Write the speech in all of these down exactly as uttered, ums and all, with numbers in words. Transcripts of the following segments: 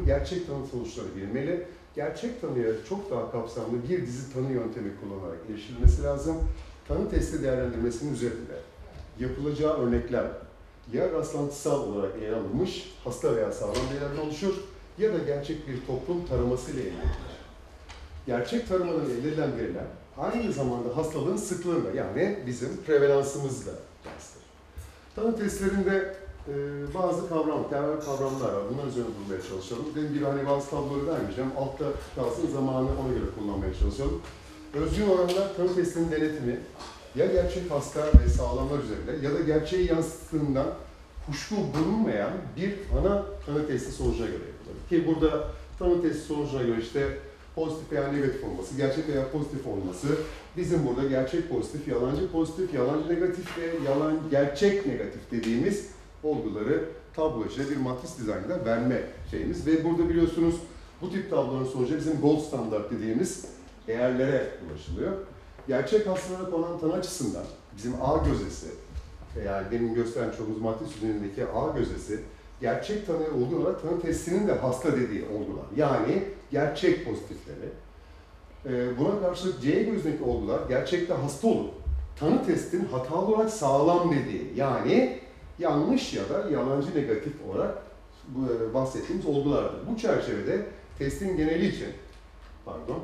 gerçek tanı sonuçları verilmeli. Gerçek tanıya çok daha kapsamlı bir dizi tanı yöntemi kullanarak erişilmesi lazım. Tanı testi değerlendirmesinin üzerinde yapılacağı örnekler ya rastlantısal olarak ele alınmış hasta veya sağlam değerlerden oluşur ya da gerçek bir toplum taramasıyla elde edilir. Gerçek taramanın elde edilen veriler aynı zamanda hastalığın sıklığında yani bizim prevalansımızla yansıtır. Tanı testlerinde e, bazı kavram, temel kavramlar var. Bunlar üzerine durmaya çalışalım. Dediğim gibi hani bazı tabloları vermeyeceğim. Altta kalsın, zamanı ona göre kullanmaya çalışalım. Özgün oranlar tanı testinin denetimi ya gerçek hasta ve sağlamlar üzerinde ya da gerçeği yansıttığından kuşku bulunmayan bir ana tanı testi sonucuna göre yapılır. Ki burada tanı testi sonucuna göre işte pozitif veya negatif olması, gerçek veya pozitif olması, bizim burada gerçek pozitif, yalancı pozitif, yalancı negatif ve yalan gerçek negatif dediğimiz olguları tablo içinde bir matris dizaynında verme şeyimiz. Ve burada biliyorsunuz bu tip tablonun sonucu bizim gold standart dediğimiz değerlere ulaşılıyor. Gerçek hastalara konan tanı açısından bizim A gözdesi, yani demin göstermiş olduğumuz matris üzerindeki A gözdesi, gerçek tanıya uygun olarak tanı testinin de hasta dediği olgular. Yani gerçek pozitifleri. Buna karşılık C gözdeki olgular gerçekte hasta olup tanı testin hatalı olarak sağlam dediği, yani yanlış ya da yalancı negatif olarak bahsettiğimiz olgulardır. Bu çerçevede testin geneli için, pardon,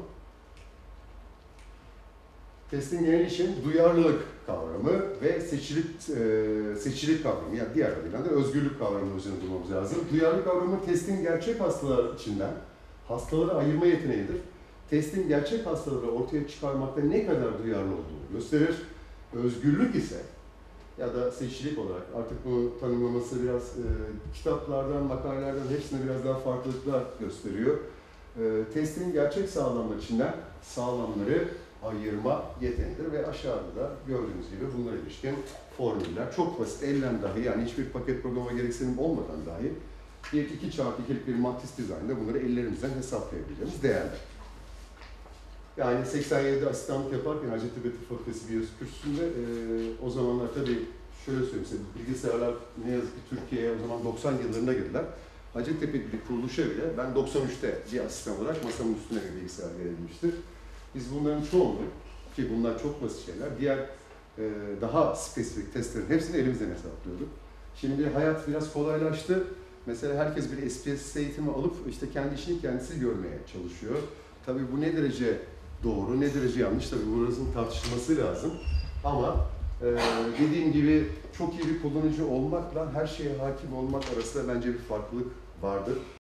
testin geneli için duyarlılık kavramı ve seçilik, e, seçilik kavramı, yani diğer adıyla da özgürlük kavramı üzerine durmamız lazım. Duyarlılık kavramı testin gerçek hastalar içinden hastaları ayırma yeteneğidir. Testin gerçek hastaları ortaya çıkarmakta ne kadar duyarlı olduğunu gösterir. Özgürlük ise ya da seçilik olarak artık bu tanımlaması biraz e, kitaplardan, makalelerden hepsine biraz daha farklılıklar gösteriyor. E, testin gerçek sağlamlar içinden sağlamları ayırma yeteneğidir ve aşağıda da gördüğünüz gibi bunlara ilişkin formüller çok basit, elden dahi yani hiçbir paket programa gereksinim olmadan dahi bir iki çarpı ikilik bir matris dizaynında bunları ellerimizden hesaplayabileceğimiz değerler. Yani seksen yedide asistanlık yaparken Hacettepe Tıp Fakültesi Biyoloji kürsüsünde e, o zamanlar tabii şöyle söyleyeyim size, bilgisayarlar ne yazık ki Türkiye'ye o zaman doksan yıllarında girdiler. Hacettepe bir kuruluşa bile ben doksan üçte bir asistan olarak masamın üstüne bir bilgisayar verilmiştir. Biz bunların çoğunu, ki bunlar çok basit şeyler, diğer e, daha spesifik testlerin hepsini elimizden hesaplıyorduk. Şimdi hayat biraz kolaylaştı. Mesela herkes bir S P S S eğitimi alıp işte kendi işini kendisi görmeye çalışıyor. Tabii bu ne derece doğru, ne derece yanlış, tabii burasının tartışılması lazım. Ama e, dediğim gibi çok iyi bir kullanıcı olmakla her şeye hakim olmak arasında bence bir farklılık vardır.